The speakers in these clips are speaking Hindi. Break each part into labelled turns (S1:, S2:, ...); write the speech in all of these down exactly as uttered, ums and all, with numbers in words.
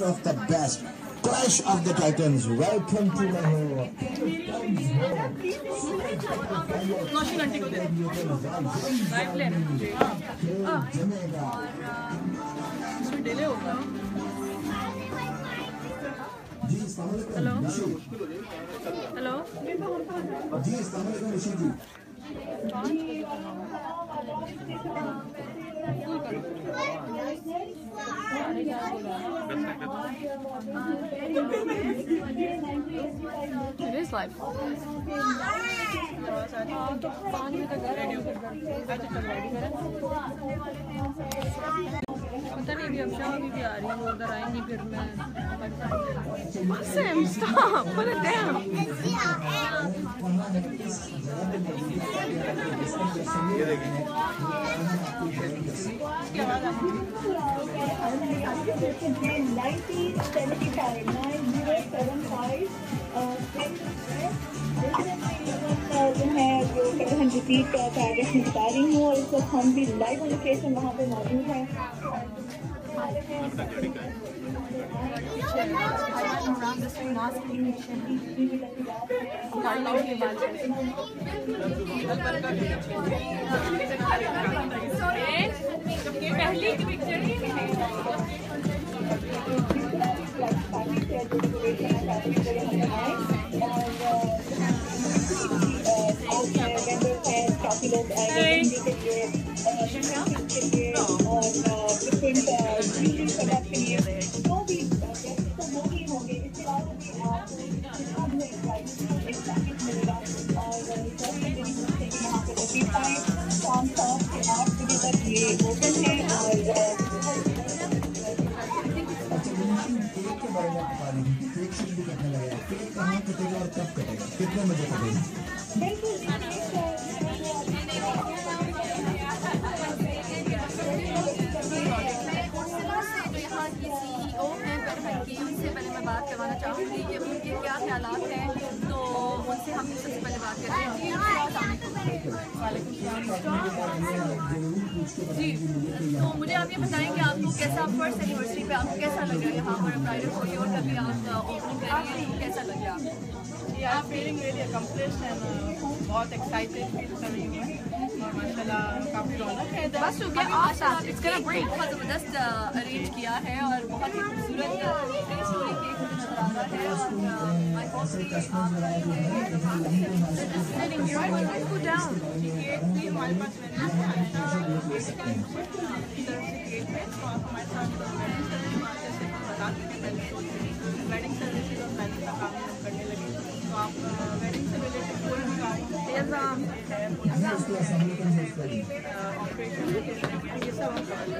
S1: best of the best. Clash of the Titans. Welcome to my home.
S2: Nausheen aunty को दे लाइव ले हाँ और डिले होगा हेलो हेलो
S1: जी अस्सलाम वालेकुम ऋषि जी
S2: It is live. तो पाँच बजे तक रेडी होकर रेडी करें पता नहीं अभी अक्षा अभी भी आ रही है वो उधर आएंगी फिर मैं Sam, stop! Put it down!
S3: Repeat का एड्रेस में बता रही हूँ और इस वक्त हम भी लाइव लोकेशन वहाँ पे मौजूद हैं
S2: पहली की पिक्चर
S3: काफी लोग आए के लिए और डिफरेंट के लिए जो भी वो ही होंगे इसके अलावा भी आप जितना भी एक पैकेज मिलेगा और वहाँ पे रोटी पाए शाम सात से आठ बजे तक ये ओपन है और
S1: कितने बजे कटेगा
S2: उनसे पहले मैं बात करवाना चाहूँगी कि उनके क्या ख्यालात हैं तो उनसे हम सबसे पहले बात करते हैं जी तो मुझे आप ये बताएं कि आपको कैसा फर्स्ट एनिवर्सरी पे आपको कैसा लग रहा है यहाँ पर ब्राइडल कोरियोर का भी आप ओपनिंग कर रही हैं कैसा लग रहा है आपको
S4: Yeah, I'm feeling really accomplished and uh, बहुत excited feel कर रही हूँ और माशाल्लाह काफी रौनक है
S2: बस हो गया awesome it's gonna break बहुत ज़बरदस्त अरेंज किया है और बहुत ही खूबसूरत स्टोरी केक नजर आ रहा है और आई होप कि आप go down
S4: केक भी हमारे पास वेडिंग है तो आप हमारे साथ वेडिंग सर्विसेज और वेडिंग का काम हम करने लगे तो आप वेडिंग से रिलेटेड कोई भी काम ऑपरेशन ये सब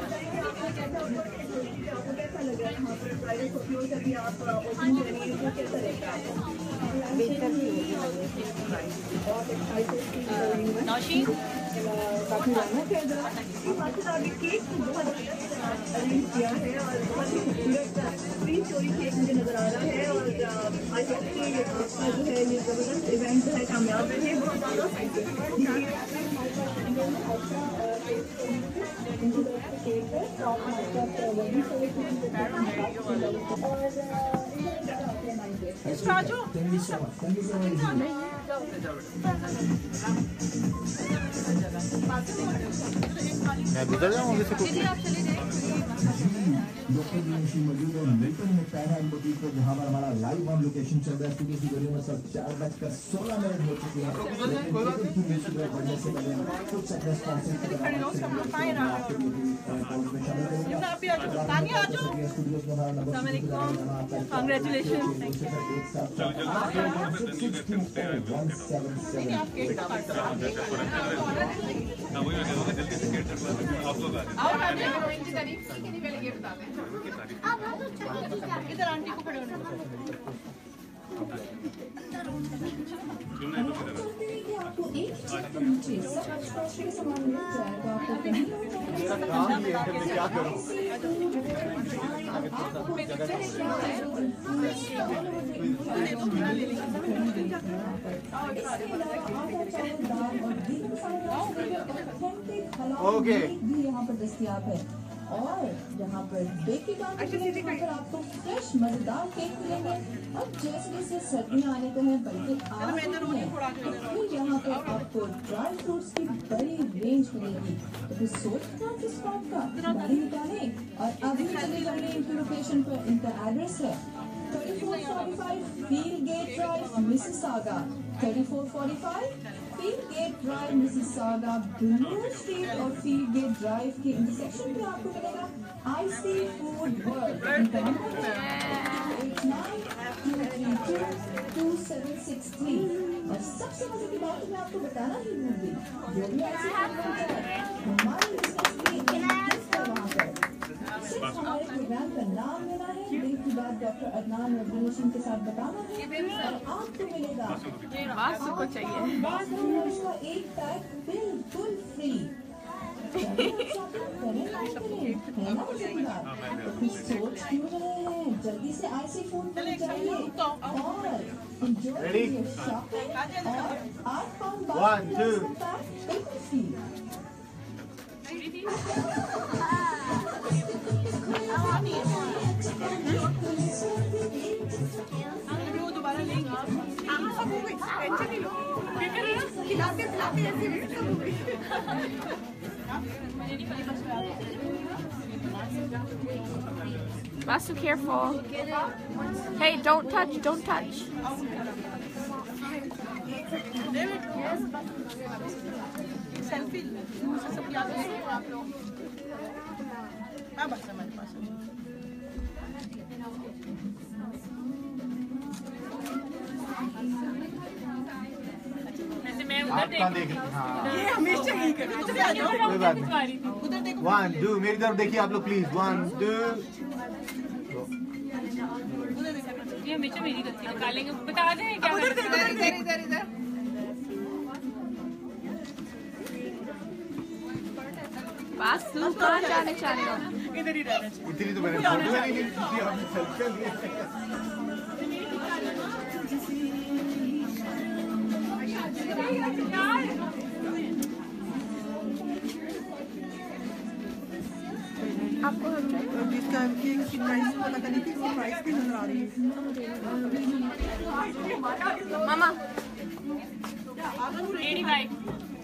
S3: कैसा लग रहा है यहाँ पर प्राइवेट कोरियोर का भी आप ओपन कर रही हैं कैसा लगता है बेहतर बहुत एक्साइटेड
S2: नौशीन
S3: काफी रौनक है माशाल्लाह अभी केक बहुत अरेंज किया है और बहुत ही खूबसूरत थ्री स्टोरी केक मुझे नजर आ रहा है और आई होप कि आपका जो है ये जबरदस्त इवेंट जो है कामयाब रहे बहुत
S1: मैं गुजर जाऊँ जैसे कुछ
S5: डॉक्टर दिनेश मौजूद है मिल्टन में पैराडाइम बुटीक पे जहाँ पर हमारा लाइव ऑन लोकेशन चल रहा है स्टूडियो की घड़ियों में सब चार बजकर सोलह मिनट हो चुके हैं बढ़ने से पहले कुछ रेस्पॉन्सिव
S4: इधर आंटी को खड़े होने
S3: आपको एक चीज के नीचे के सामान मिल जाएगा आपको
S5: क्या करूं
S3: ओके भी यहाँ पर दस्तियाब है और यहाँ पर बेकी काम आपको
S6: मजेदार केक मिलेंगे। अब जैसे जैसे सर्दियाँ आने को हैं बल्कि आ रही हैं, तो फिर यहाँ पे आपको ड्राई फ्रूट्स की बड़ी रेंज मिलेगी। तो फिर सोच रहा किस बात का, गाड़ी निकालें और अभी चले जाइए इनकी लोकेशन पर। इनका एड्रेस है thirty-four forty-five Fieldgate Drive, Mississauga. thirty-four forty-five Fieldgate Drive, Mississauga. Bloor Street और Fieldgate Drive के इंटरसेक्शन पे आपको मिलेगा आईसी फूड वर्ल्ड। इनका नंबर है eight nine two three two two seven six three। और सबसे मजे की बात मैं आपको बताना ही भूल गई, जो भी आईसी फूड वर्ल्ड है हमारे बिजनेस के लिए गिफ्ट है वहाँ पर। सिर्फ हमारे प्रोग्राम का नाम लेना है, दिन की बात डॉक्टर अदनान रेवोल्यूशन के साथ बताना है और आपको मिलेगा
S4: बासु को चाहिए
S6: का एक पैक बिल्कुल फ्री। सोच क्यों रहे हैं, जल्दी से आईसी फूड पर जाइए और एंजॉय शॉपिंग और आठ पाउंड बासु बिल्कुल फ्री।
S4: दोबारा लेंगे सब हो गई, टेंशन नहीं लो, खिलाते खिलाते ऐसे भी सब हो गई।
S7: Basu, careful. Hey, don't touch, don't touch.
S4: Selfie सब याद है आप लोग। हाँ बस हमारे पास
S8: आपका देख हाँ
S4: ये हमेशा यही करते हैं। आ जाओ
S8: कोई बात नहीं।
S4: उधर देखो।
S8: वन टू मेरी तरफ देखिए आप लोग प्लीज। वन टू
S7: ये हमेशा मेरी गलती निकालेंगे, बता दें क्या
S4: इधर इधर इधर इधर
S7: बासु कहाँ जाने चाह रहे हो?
S4: इधर ही रहना चाहिए।
S8: इतनी तो मैंने फोटो नहीं ली थी, आपने सेल्फी ली।
S7: आपको
S4: जिसका की प्राइस पता नहीं थी, वो प्राइस भी नजर आ रही है।
S7: मामा eighty-five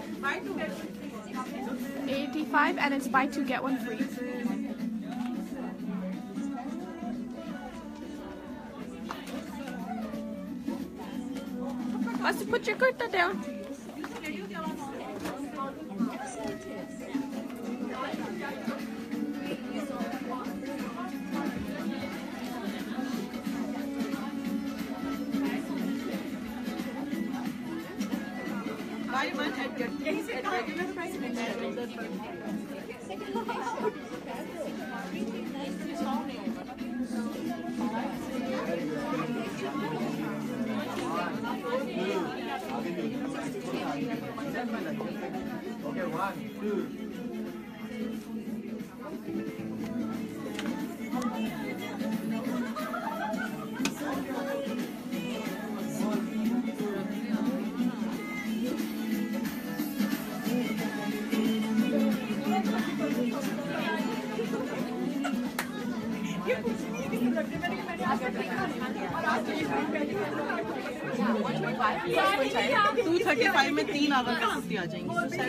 S7: eighty-five and it's buy two get one free. Let's put your kurta down.
S4: Buy one at your यहीं से regular price
S8: Okay, one, two.
S4: Two thirty five में तीन आवर फिफ्टी आ जाएंगे।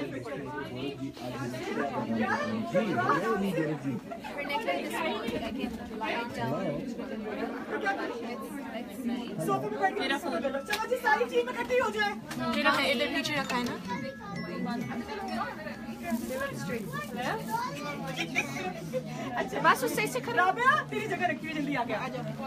S7: मेरा फोन चलो जी, सारी चीज इकट्ठी हो जाए। मेरा है इधर पीछे रखा है ना। अच्छा बस उससे इसे खराब है, तेरी जगह रखी हुई, जल्दी आ गया।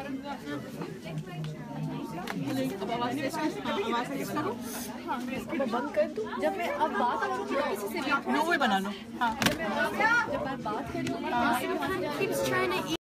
S7: बंद कर दूं जब मैं अब बात करूँ किसी से भी,
S4: नो वे बना लो। हाँ
S2: जब मैं बात कर रही हूँ